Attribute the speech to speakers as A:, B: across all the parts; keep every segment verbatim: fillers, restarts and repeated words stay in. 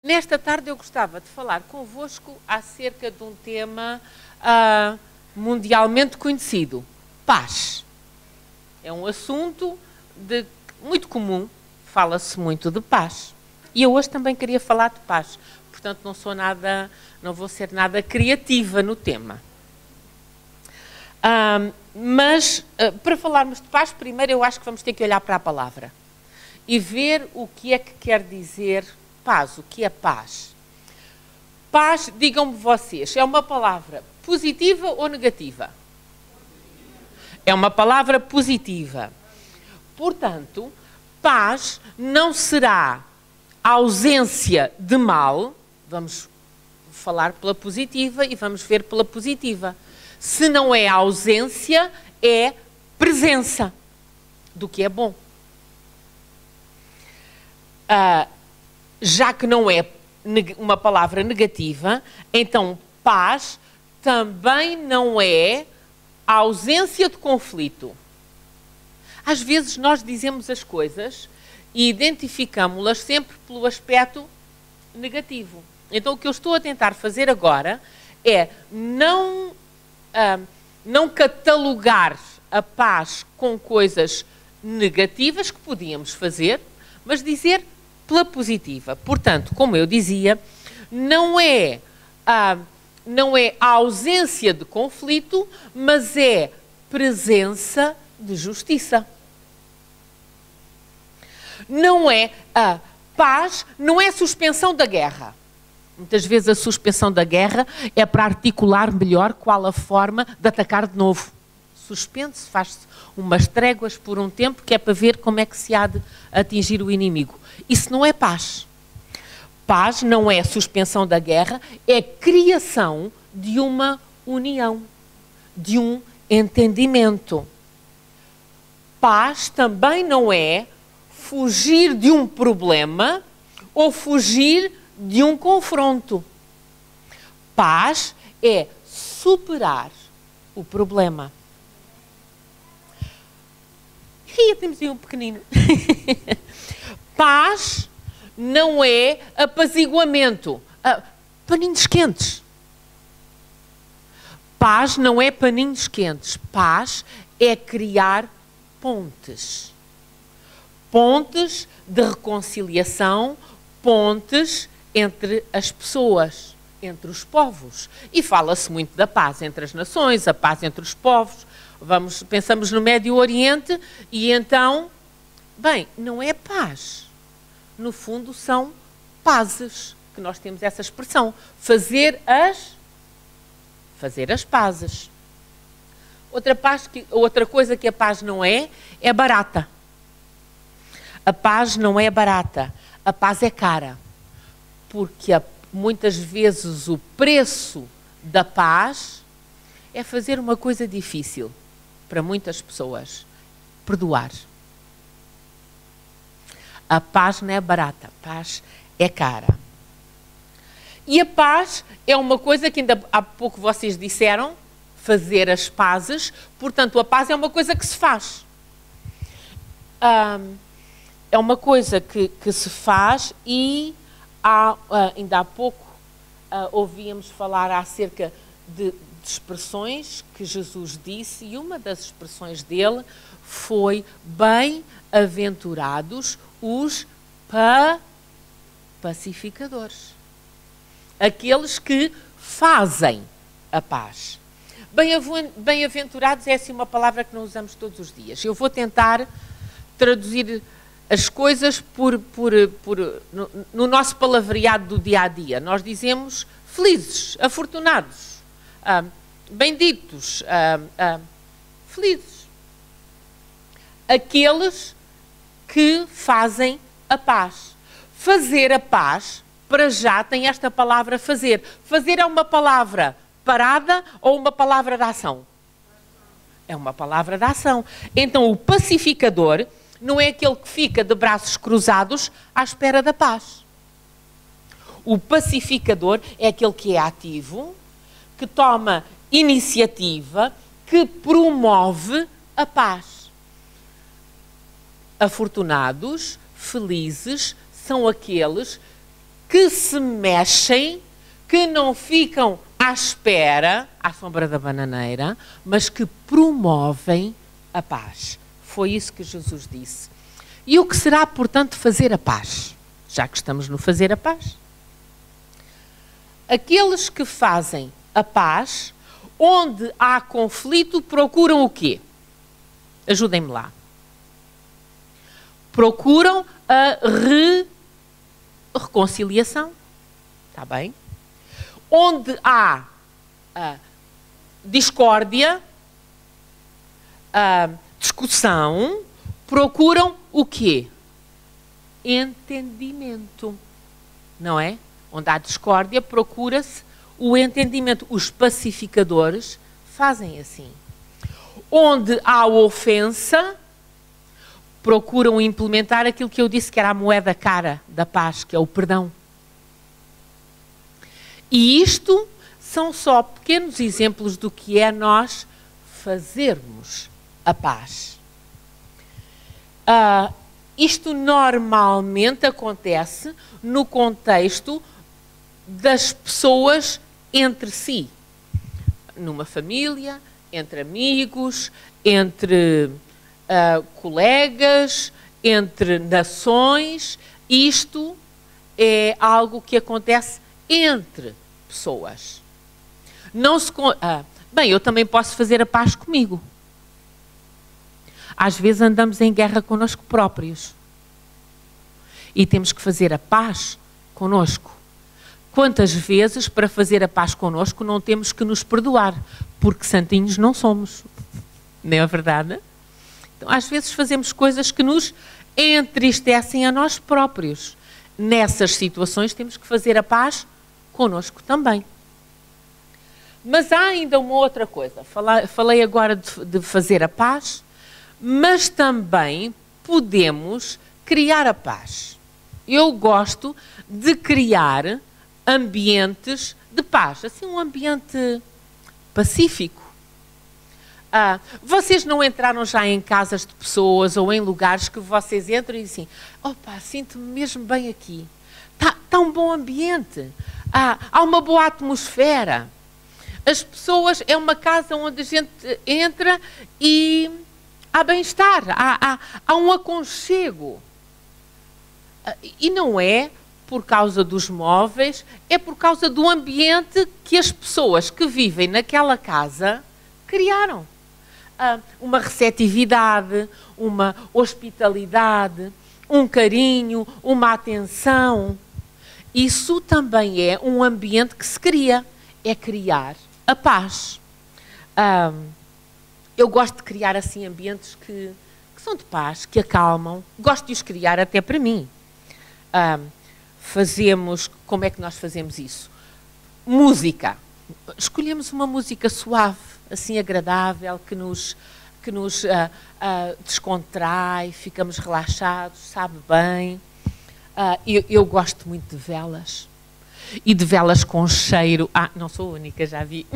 A: Nesta tarde eu gostava de falar convosco acerca de um tema uh, mundialmente conhecido, paz. É um assunto de, muito comum, fala-se muito de paz. E eu hoje também queria falar de paz, portanto não sou nada, não vou ser nada criativa no tema. Uh, mas uh, para falarmos de paz, primeiro eu acho que vamos ter que olhar para a palavra e ver o que é que quer dizer paz, o que é paz. Paz, digam-me vocês, é uma palavra positiva ou negativa? É uma palavra positiva. Portanto, paz não será ausência de mal, vamos falar pela positiva e vamos ver pela positiva. Se não é ausência, é presença do que é bom. Uh, já que não é uma palavra negativa, então paz também não é a ausência de conflito. Às vezes nós dizemos as coisas e identificamos-las sempre pelo aspecto negativo. Então o que eu estou a tentar fazer agora é não, uh, não catalogar a paz com coisas negativas que podíamos fazer, mas dizer pela positiva. Portanto, como eu dizia, não é, a, não é a ausência de conflito, mas é presença de justiça. Não é a paz, não é suspensão da guerra. Muitas vezes a suspensão da guerra é para articular melhor qual a forma de atacar de novo. Suspende-se, faz-se umas tréguas por um tempo que é para ver como é que se há de atingir o inimigo. Isso não é paz. Paz não é suspensão da guerra, é criação de uma união, de um entendimento. Paz também não é fugir de um problema ou fugir de um confronto. Paz é superar o problema. E temos aí um pequenino. Paz não é apaziguamento. Ah, paninhos quentes. Paz não é paninhos quentes. Paz é criar pontes. Pontes de reconciliação, pontes entre as pessoas, entre os povos. E fala-se muito da paz entre as nações, a paz entre os povos. Vamos, pensamos no Médio Oriente e então, bem, não é paz. No fundo são pazes, que nós temos essa expressão. Fazer as, fazer as pazes. Outra, paz que, outra coisa que a paz não é, é barata. A paz não é barata. A paz é cara. Porque a, muitas vezes o preço da paz é fazer uma coisa difícil para muitas pessoas. Perdoar. A paz não é barata, a paz é cara. E a paz é uma coisa que ainda há pouco vocês disseram, fazer as pazes, portanto a paz é uma coisa que se faz. Um, é uma coisa que, que se faz e há, uh, ainda há pouco uh, ouvíamos falar acerca de, de expressões que Jesus disse e uma das expressões dele foi bem-aventurados os pa pacificadores. Aqueles que fazem a paz. Bem-aventurados é assim uma palavra que não usamos todos os dias. Eu vou tentar traduzir as coisas por, por, por, no, no nosso palavreado do dia-a-dia. Nós dizemos felizes, afortunados, ah, benditos, ah, ah, felizes. Aqueles que fazem a paz. Fazer a paz, para já tem esta palavra fazer. Fazer é uma palavra parada ou uma palavra de ação? É uma palavra de ação. Então o pacificador não é aquele que fica de braços cruzados à espera da paz. O pacificador é aquele que é ativo, que toma iniciativa, que promove a paz. Afortunados, felizes, são aqueles que se mexem, que não ficam à espera, à sombra da bananeira, mas que promovem a paz. Foi isso que Jesus disse. E o que será, portanto, fazer a paz? Já que estamos no fazer a paz. Aqueles que fazem a paz, onde há conflito, procuram o quê? Ajudem-me lá. Procuram a re... reconciliação. Está bem? Onde há a discórdia, a discussão, procuram o quê? Entendimento. Não é? Onde há discórdia, procura-se o entendimento. Os pacificadores fazem assim. Onde há ofensa, procuram implementar aquilo que eu disse que era a moeda cara da paz, que é o perdão. E isto são só pequenos exemplos do que é nós fazermos a paz. Uh, isto normalmente acontece no contexto das pessoas entre si. Numa família, entre amigos, entre uh, colegas, entre nações. Isto é algo que acontece entre pessoas. Não se... Ah, bem, eu também posso fazer a paz comigo. Às vezes andamos em guerra connosco próprios. E temos que fazer a paz connosco. Quantas vezes, para fazer a paz connosco, não temos que nos perdoar? Porque santinhos não somos. Não é verdade? Então, às vezes fazemos coisas que nos entristecem a nós próprios. Nessas situações temos que fazer a paz connosco também. Mas há ainda uma outra coisa. Falei agora de, de fazer a paz, mas também podemos criar a paz. Eu gosto de criar ambientes de paz, assim um ambiente pacífico. Ah, vocês não entraram já em casas de pessoas ou em lugares que vocês entram e dizem, opa, sinto-me mesmo bem aqui. Está tá um bom ambiente. Ah, há uma boa atmosfera. As pessoas, é uma casa onde a gente entra e há bem-estar, há, há, há um aconchego. Ah, e não é por causa dos móveis, é por causa do ambiente que as pessoas que vivem naquela casa criaram. Uh, uma receptividade, uma hospitalidade, um carinho, uma atenção. Isso também é um ambiente que se cria, é criar a paz. Uh, eu gosto de criar assim ambientes que, que são de paz, que acalmam, gosto de os criar até para mim. Uh, fazemos, como é que nós fazemos isso? Música. Escolhemos uma música suave, assim agradável, que nos, que nos uh, uh, descontrai, ficamos relaxados, sabe bem. Uh, eu, eu gosto muito de velas. E de velas com cheiro. Ah, não sou a única, já vi.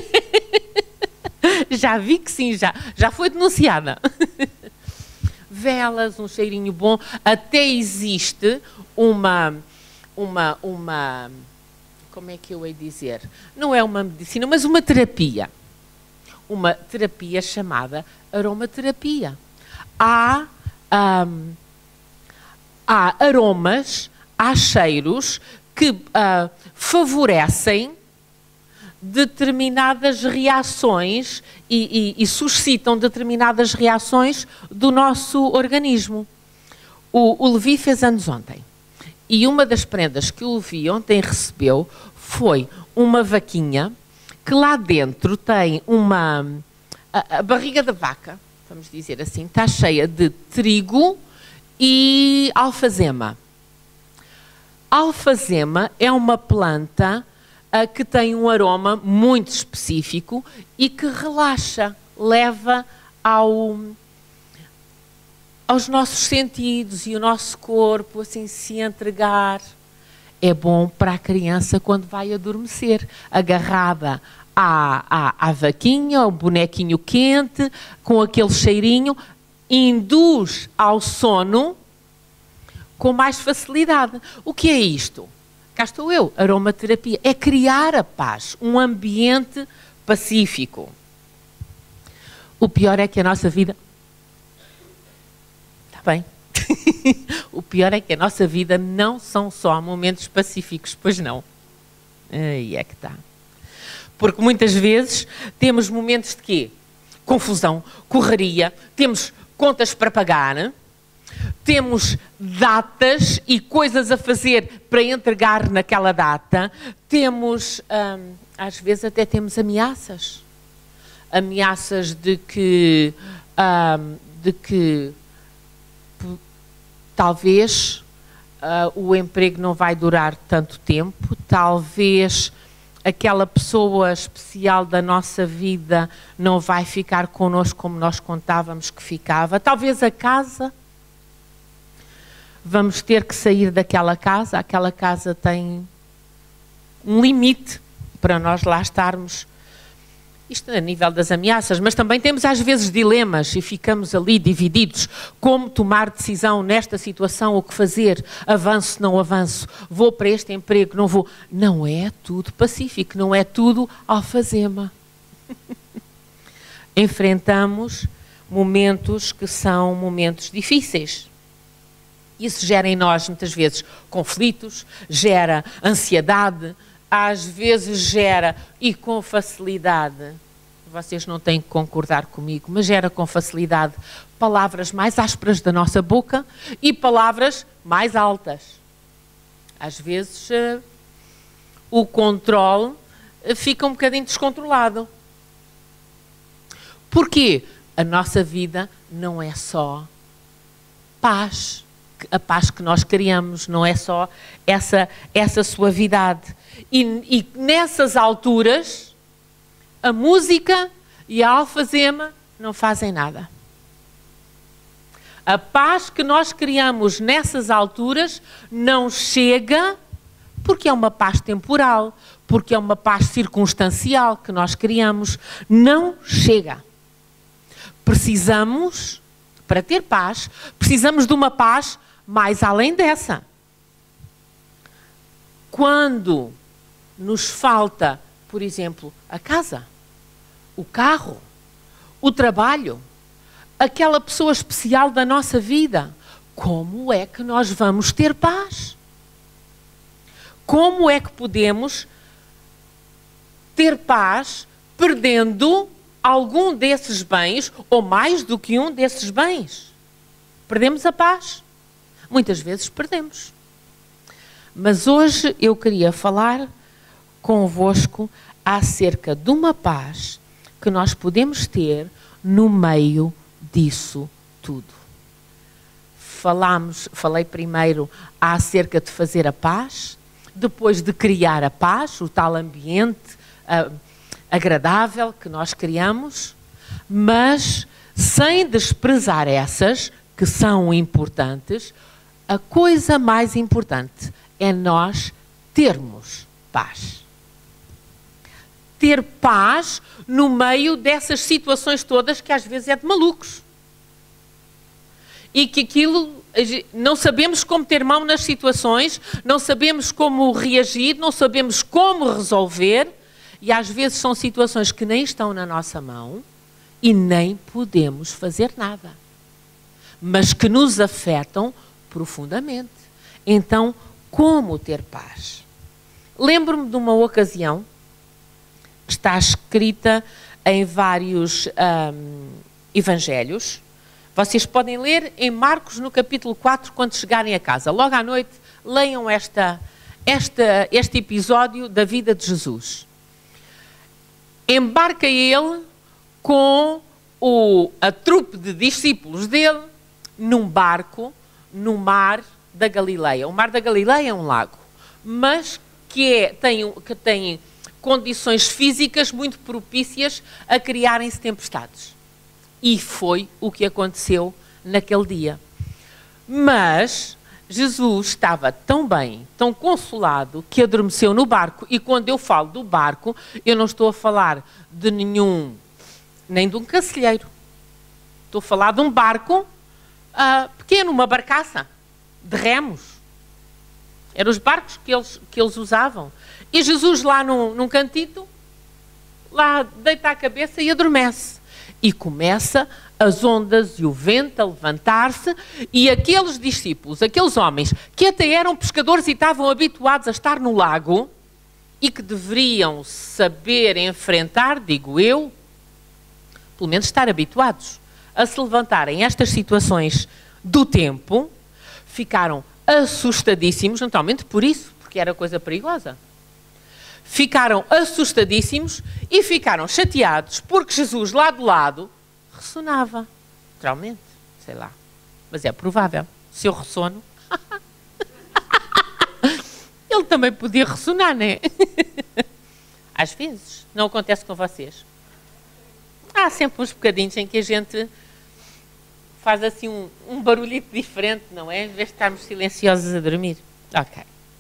A: Já vi que sim, já, já foi denunciada. Velas, um cheirinho bom. Até existe uma... uma, uma como é que eu hei de dizer? Não é uma medicina, mas uma terapia. Uma terapia chamada aromaterapia. Há, um, há aromas, há cheiros que uh, favorecem determinadas reações e, e, e suscitam determinadas reações do nosso organismo. O, o Levi fez anos ontem. E uma das prendas que o Levi ontem recebeu foi uma vaquinha que lá dentro tem uma... A, a barriga da vaca, vamos dizer assim, está cheia de trigo e alfazema. Alfazema é uma planta uh, que tem um aroma muito específico e que relaxa, leva ao... aos nossos sentidos e o nosso corpo assim se entregar. É bom para a criança quando vai adormecer, agarrada à, à, à vaquinha, ao bonequinho quente, com aquele cheirinho, induz ao sono com mais facilidade. O que é isto? cá estou eu, aromaterapia, é criar a paz, um ambiente pacífico. O pior é que a nossa vida... Está bem. O pior é que a nossa vida não são só momentos pacíficos, pois não. Aí é que está. Porque muitas vezes temos momentos de quê? Confusão, correria, temos contas para pagar, temos datas e coisas a fazer para entregar naquela data, temos, hum, às vezes até temos ameaças. Ameaças de que, hum, de que talvez uh, o emprego não vai durar tanto tempo, talvez aquela pessoa especial da nossa vida não vai ficar connosco como nós contávamos que ficava, talvez a casa, vamos ter que sair daquela casa, aquela casa tem um limite para nós lá estarmos. Isto a nível das ameaças, mas também temos às vezes dilemas e ficamos ali divididos. Como tomar decisão nesta situação, o que fazer? Avanço, não avanço? Vou para este emprego, não vou? Não é tudo pacífico, não é tudo alfazema. Enfrentamos momentos que são momentos difíceis. Isso gera em nós, muitas vezes, conflitos, gera ansiedade, às vezes gera, e com facilidade, vocês não têm que concordar comigo, mas gera com facilidade palavras mais ásperas da nossa boca e palavras mais altas. Às vezes uh, o controle uh, fica um bocadinho descontrolado. Porquê? A nossa vida não é só paz. A paz que nós criamos, não é só essa, essa suavidade. E, e nessas alturas, a música e a alfazema não fazem nada. A paz que nós criamos nessas alturas não chega porque é uma paz temporal, porque é uma paz circunstancial que nós criamos. Não chega. Precisamos, para ter paz, precisamos de uma paz mais além dessa. Quando nos falta, por exemplo, a casa, o carro, o trabalho, aquela pessoa especial da nossa vida, como é que nós vamos ter paz? Como é que podemos ter paz perdendo algum desses bens ou mais do que um desses bens? Perdemos a paz. Muitas vezes perdemos. Mas hoje eu queria falar convosco acerca de uma paz que nós podemos ter no meio disso tudo. Falámos, falei primeiro acerca de fazer a paz, depois de criar a paz, o tal ambiente uh, agradável que nós criamos, mas sem desprezar essas que são importantes. A coisa mais importante é nós termos paz. Ter paz no meio dessas situações todas que às vezes é de malucos. E que aquilo, não sabemos como ter mão nas situações, não sabemos como reagir, não sabemos como resolver, e às vezes são situações que nem estão na nossa mão e nem podemos fazer nada, mas que nos afetam profundamente. Então, como ter paz? Lembro-me de uma ocasião que está escrita em vários hum, evangelhos. Vocês podem ler em Marcos no capítulo quatro quando chegarem a casa. Logo à noite, leiam esta, esta, este episódio da vida de Jesus. Embarca ele com o, a trupe de discípulos dele num barco no mar da Galileia. O mar da Galileia é um lago, mas que, é, tem, que tem condições físicas muito propícias a criarem-se tempestades. E foi o que aconteceu naquele dia. Mas Jesus estava tão bem, tão consolado, que adormeceu no barco. E quando eu falo do barco, eu não estou a falar de nenhum, nem de um cacilheiro. Estou a falar de um barco uh, pequeno, uma barcaça de remos. Eram os barcos que eles, que eles usavam. E Jesus lá num, num cantito, lá deita a cabeça e adormece. E começa as ondas e o vento a levantar-se, e aqueles discípulos, aqueles homens que até eram pescadores e estavam habituados a estar no lago e que deveriam saber enfrentar, digo eu, pelo menos estar habituados a se levantarem estas situações do tempo, ficaram assustadíssimos, naturalmente por isso, porque era coisa perigosa. Ficaram assustadíssimos e ficaram chateados porque Jesus lá do lado ressonava. Naturalmente, sei lá. Mas é provável. Se eu ressono, ele também podia ressonar, não é? Às vezes. Não acontece com vocês. Há sempre uns bocadinhos em que a gente faz assim um, um barulhito diferente, não é? Em vez de estarmos silenciosos a dormir. Ok.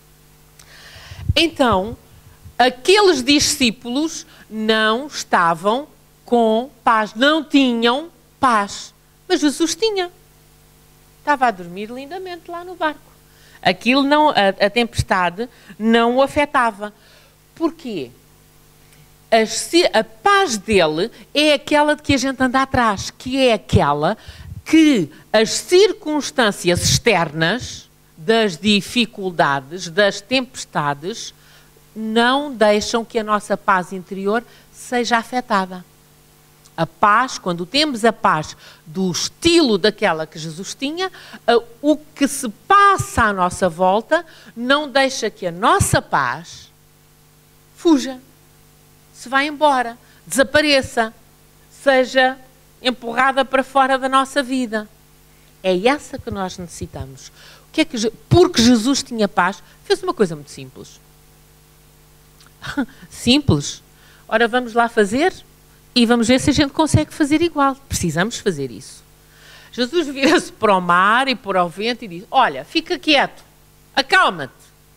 A: Então, aqueles discípulos não estavam com paz, não tinham paz. Mas Jesus tinha. Estava a dormir lindamente lá no barco. Aquilo não, a, a tempestade não o afetava. Porquê? A, a paz dele é aquela de que a gente anda atrás, que é aquela que as circunstâncias externas, das dificuldades, das tempestades, não deixam que a nossa paz interior seja afetada. A paz, quando temos a paz do estilo daquela que Jesus tinha, o que se passa à nossa volta não deixa que a nossa paz fuja, se vá embora, desapareça, seja empurrada para fora da nossa vida. É essa que nós necessitamos. O que é que, porque Jesus tinha paz, fez uma coisa muito simples. Simples. Ora, vamos lá fazer e vamos ver se a gente consegue fazer igual. Precisamos fazer isso. Jesus vira-se para o mar e para o vento e diz: olha, fica quieto, acalma-te.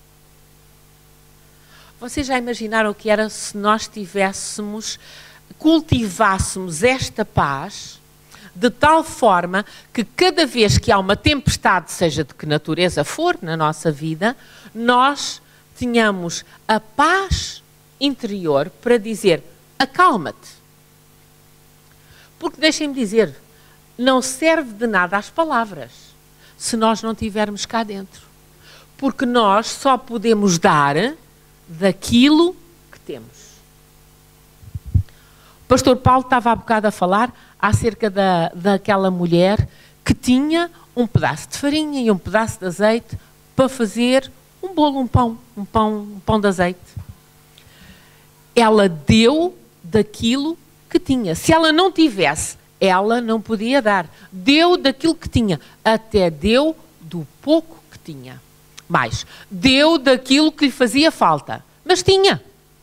A: Vocês já imaginaram o que era se nós tivéssemos, cultivássemos esta paz de tal forma que cada vez que há uma tempestade, seja de que natureza for na nossa vida, nós tenhamos a paz interior para dizer: acalma-te. Porque deixem-me dizer, não serve de nada as palavras se nós não tivermos cá dentro. Porque nós só podemos dar daquilo que temos. O pastor Paulo estava há bocado a falar acerca da, daquela mulher que tinha um pedaço de farinha e um pedaço de azeite para fazer um bolo, um pão, um pão, um pão de azeite. Ela deu daquilo que tinha. Se ela não tivesse, ela não podia dar. Deu daquilo que tinha. Até deu do pouco que tinha. Mais, deu daquilo que lhe fazia falta. Mas tinha.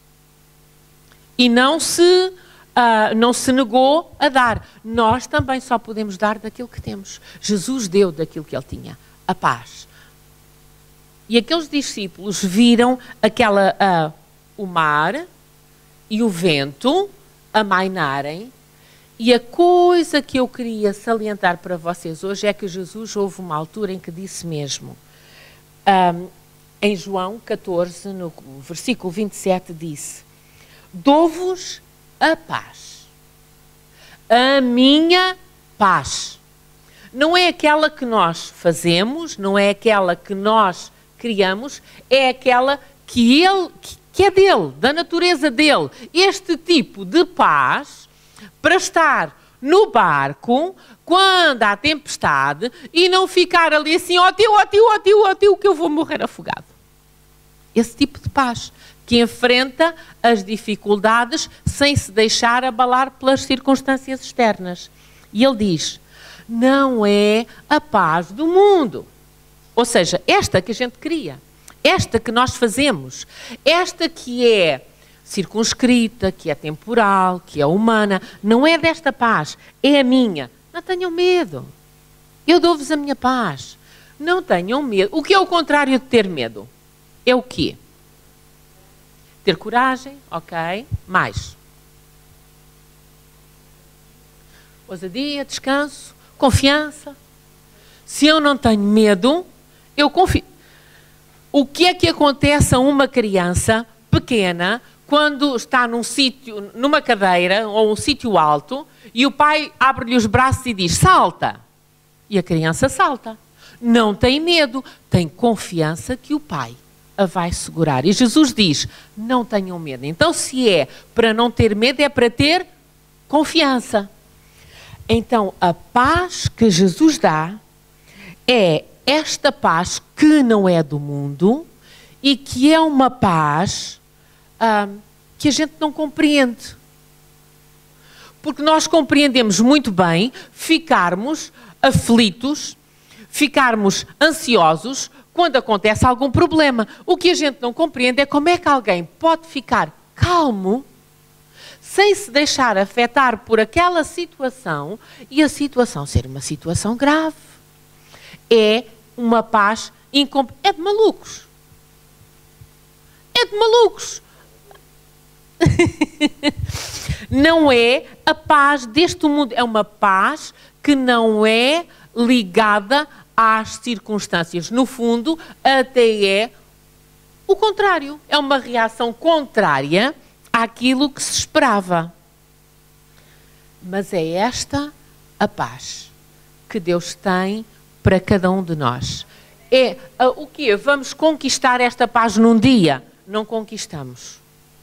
A: E não se, uh, não se negou a dar. Nós também só podemos dar daquilo que temos. Jesus deu daquilo que ele tinha. A paz. E aqueles discípulos viram aquela, uh, o mar e o vento amainarem, e a coisa que eu queria salientar para vocês hoje é que Jesus houve uma altura em que disse mesmo, um, em João catorze, no versículo vinte e sete, disse: dou-vos a paz, a minha paz. Não é aquela que nós fazemos, não é aquela que nós criamos, é aquela que ele... Que que é dele, da natureza dele, este tipo de paz para estar no barco quando há tempestade e não ficar ali assim, ó tio, ó tio, ó tio, ó tio, que eu vou morrer afogado. Esse tipo de paz que enfrenta as dificuldades sem se deixar abalar pelas circunstâncias externas. E ele diz, não é a paz do mundo. Ou seja, esta que a gente cria. Esta que nós fazemos, esta que é circunscrita, que é temporal, que é humana, não é desta paz, é a minha. Não tenham medo. Eu dou-vos a minha paz. Não tenham medo. O que é o contrário de ter medo? É o quê? Ter coragem, ok. Mais. Ousadia, descanso, confiança. Se eu não tenho medo, eu confio. O que é que acontece a uma criança pequena quando está num sítio, numa cadeira ou um sítio alto e o pai abre-lhe os braços e diz salta? E a criança salta. Não tem medo, tem confiança que o pai a vai segurar. E Jesus diz, não tenham medo. Então se é para não ter medo, é para ter confiança. Então a paz que Jesus dá é esta paz que não é do mundo e que é uma paz ah, que a gente não compreende. Porque nós compreendemos muito bem ficarmos aflitos, ficarmos ansiosos quando acontece algum problema. O que a gente não compreende é como é que alguém pode ficar calmo sem se deixar afetar por aquela situação e a situação ser uma situação grave. É uma paz incomp... É de malucos. É de malucos. Não é a paz deste mundo. É uma paz que não é ligada às circunstâncias. No fundo, até é o contrário. É uma reação contrária àquilo que se esperava. Mas é esta a paz que Deus tem para cada um de nós. É uh, o quê? Vamos conquistar esta paz num dia? Não conquistamos.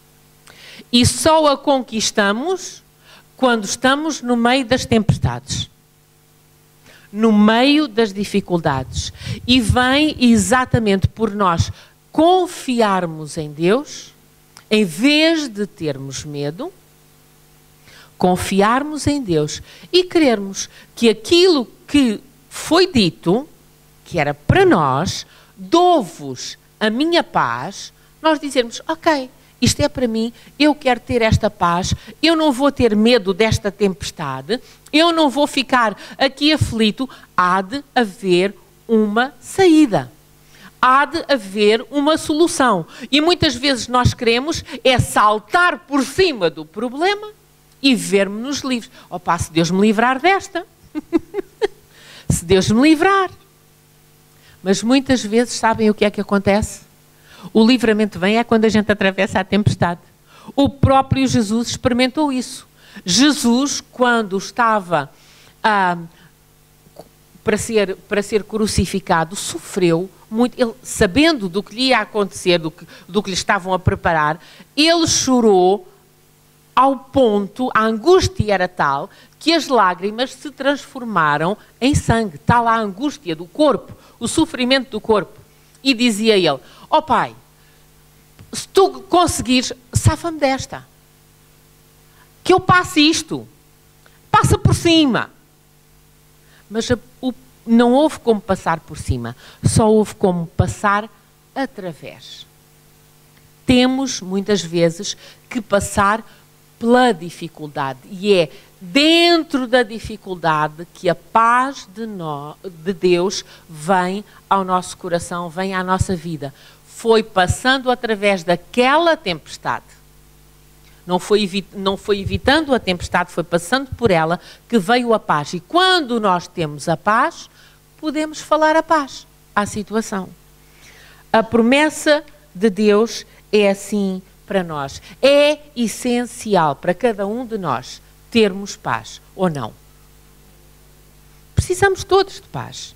A: E só a conquistamos quando estamos no meio das tempestades. No meio das dificuldades. E vem exatamente por nós confiarmos em Deus, em vez de termos medo, confiarmos em Deus e querermos que aquilo que foi dito, que era para nós, dou-vos a minha paz, nós dizermos, ok, isto é para mim, eu quero ter esta paz, eu não vou ter medo desta tempestade, eu não vou ficar aqui aflito, há de haver uma saída. Há de haver uma solução. E muitas vezes nós queremos é saltar por cima do problema e vermos-nos livres. Opa, se Deus me livrar desta. Se Deus me livrar. Mas muitas vezes sabem o que é que acontece? O livramento vem é quando a gente atravessa a tempestade. O próprio Jesus experimentou isso. Jesus, quando estava ah, para ser, para ser crucificado, sofreu muito. Ele, sabendo do que lhe ia acontecer, do que, do que lhe estavam a preparar, ele chorou ao ponto, a angústia era tal, que as lágrimas se transformaram em sangue. Está lá a angústia do corpo, o sofrimento do corpo. E dizia ele, ó oh, pai, se tu conseguires, safa-me desta. Que eu passe isto. Passa por cima. Mas a, o, não houve como passar por cima. Só houve como passar através. Temos, muitas vezes, que passar pela dificuldade. E é dentro da dificuldade que a paz de, nós, de Deus vem ao nosso coração, vem à nossa vida. Foi passando através daquela tempestade. Não foi, não foi evitando a tempestade, foi passando por ela que veio a paz. E quando nós temos a paz, podemos falar a paz à situação. A promessa de Deus é assim para nós. É essencial para cada um de nós termos paz, ou não? Precisamos todos de paz.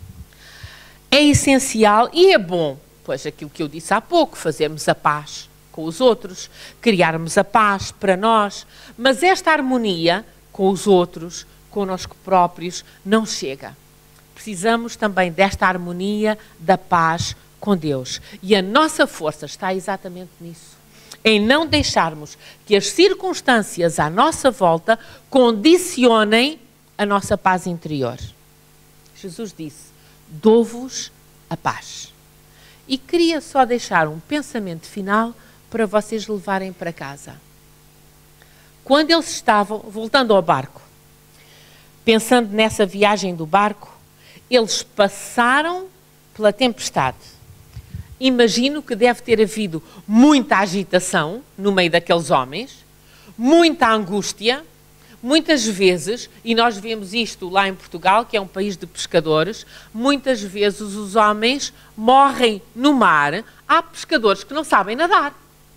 A: É essencial e é bom, pois aquilo que eu disse há pouco, fazermos a paz com os outros, criarmos a paz para nós, mas esta harmonia com os outros, connosco próprios, não chega. Precisamos também desta harmonia da paz com Deus. E a nossa força está exatamente nisso. Em não deixarmos que as circunstâncias à nossa volta condicionem a nossa paz interior. Jesus disse, dou-vos a paz. E queria só deixar um pensamento final para vocês levarem para casa. Quando eles estavam, voltando ao barco, pensando nessa viagem do barco, eles passaram pela tempestade. Imagino que deve ter havido muita agitação no meio daqueles homens, muita angústia, Muitas vezes, e nós vemos isto lá em Portugal, que é um país de pescadores, muitas vezes os homens morrem no mar. Há pescadores que não sabem nadar.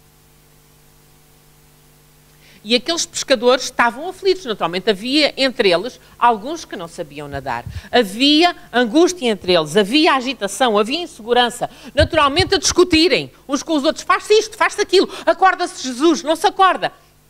A: E aqueles pescadores estavam aflitos. Naturalmente, havia entre eles alguns que não sabiam nadar. Havia angústia entre eles, havia agitação, havia insegurança. Naturalmente, a discutirem uns com os outros. Faz-se isto, faz-se aquilo. Acorda-se Jesus, não se acorda.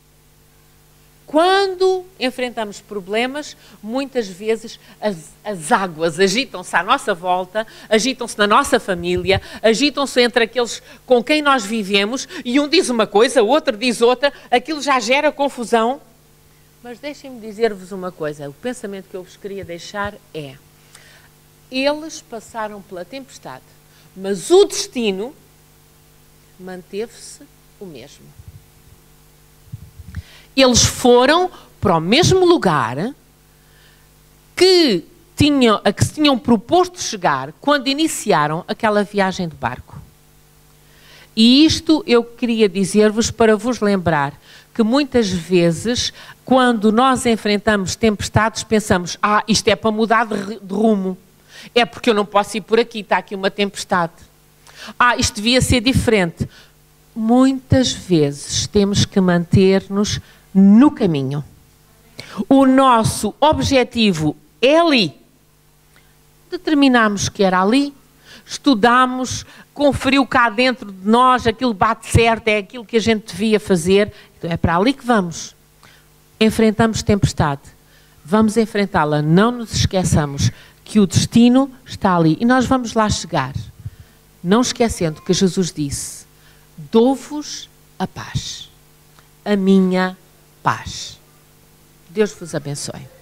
A: Quando enfrentamos problemas, muitas vezes as, as águas agitam-se à nossa volta, agitam-se na nossa família, agitam-se entre aqueles com quem nós vivemos, e um diz uma coisa, o outro diz outra, aquilo já gera confusão. Mas deixem-me dizer-vos uma coisa, o pensamento que eu vos queria deixar é: eles passaram pela tempestade, mas o destino manteve-se o mesmo. Eles foram para o mesmo lugar que tinham, a que se tinham proposto chegar quando iniciaram aquela viagem de barco. E isto eu queria dizer-vos para vos lembrar que muitas vezes, quando nós enfrentamos tempestades, pensamos: ah, isto é para mudar de, de rumo. É porque eu não posso ir por aqui, está aqui uma tempestade. Ah, isto devia ser diferente. Muitas vezes temos que manter-nos no caminho. O nosso objetivo é ali. Determinamos que era ali, estudamos, conferiu cá dentro de nós, aquilo bate certo, é aquilo que a gente devia fazer, então é para ali que vamos. Enfrentamos tempestade, vamos enfrentá-la, não nos esqueçamos que o destino está ali e nós vamos lá chegar. Não esquecendo que Jesus disse: dou-vos a paz, a minha paz. Deus vos abençoe.